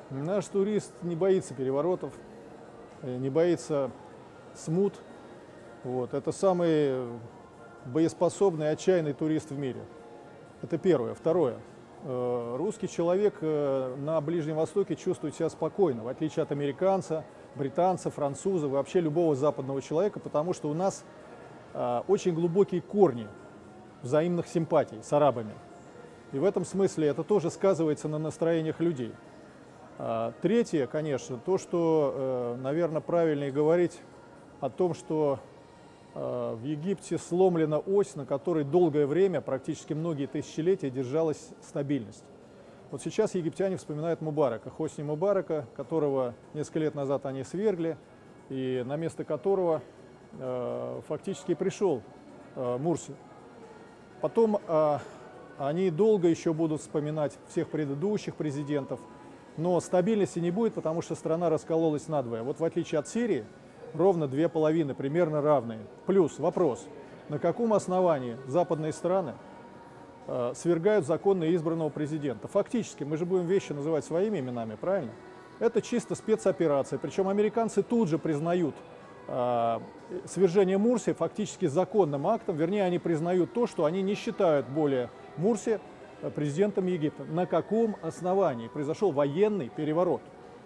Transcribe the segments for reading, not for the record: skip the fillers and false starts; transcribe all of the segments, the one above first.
Наш турист не боится переворотов, не боится смут. Вот. Это самый боеспособный, отчаянный турист в мире. Это первое. Второе. Русский человек на Ближнем Востоке чувствует себя спокойно, в отличие от американца, британца, француза, вообще любого западного человека, потому что у нас очень глубокие корни взаимных симпатий с арабами. И в этом смысле это тоже сказывается на настроениях людей. Третье, конечно, то, что, наверное, правильнее говорить о том, что в Египте сломлена ось, на которой долгое время, практически многие тысячелетия, держалась стабильность. Вот сейчас египтяне вспоминают Мубарака, Хосни Мубарака, которого несколько лет назад они свергли, и на место которого фактически пришел Мурси. Потом они долго еще будут вспоминать всех предыдущих президентов, но стабильности не будет, потому что страна раскололась надвое. Вот в отличие от Сирии, ровно две половины, примерно равные. Плюс вопрос, на каком основании западные страны свергают законно избранного президента? Фактически, мы же будем вещи называть своими именами, правильно? Это чисто спецоперация, причем американцы тут же признают свержение Мурси фактически законным актом, вернее, они признают то, что они не считают более Мурси президентом Египта. На каком основании произошел военный переворот?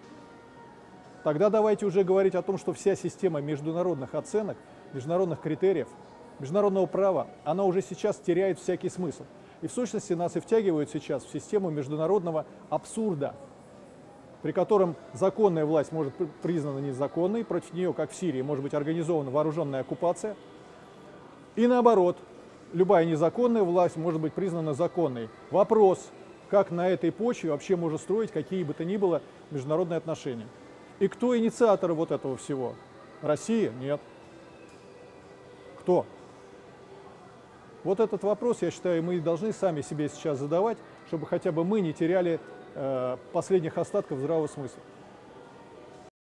Тогда давайте уже говорить о том, что вся система международных оценок, международных критериев, международного права, она уже сейчас теряет всякий смысл. И в сущности нас и втягивают сейчас в систему международного абсурда, при котором законная власть может быть признана незаконной, против нее, как в Сирии, может быть организована вооруженная оккупация. И наоборот, любая незаконная власть может быть признана законной. Вопрос, как на этой почве вообще можно строить какие бы то ни было международные отношения. И кто инициатор вот этого всего? Россия? Нет. Кто? Вот этот вопрос, я считаю, мы должны сами себе сейчас задавать, чтобы хотя бы мы не теряли последних остатков здравого смысла.